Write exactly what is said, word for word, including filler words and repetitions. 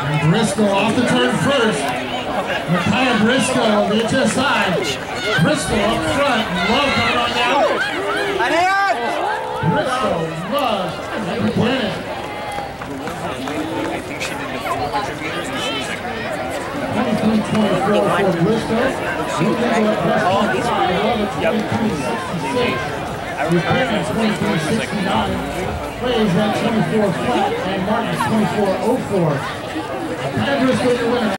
And Briscoe off the turn first. Micaiah Briscoe, the H S I. Briscoe up front. Love coming on down. Briscoe, Love, and Bennett. twenty-three twenty-four for Briscoe. Buchanan twenty-three sixty-nine. Plays at twenty-four flat, and Martin twenty-four oh four. Micaiah Briscoe, your winner.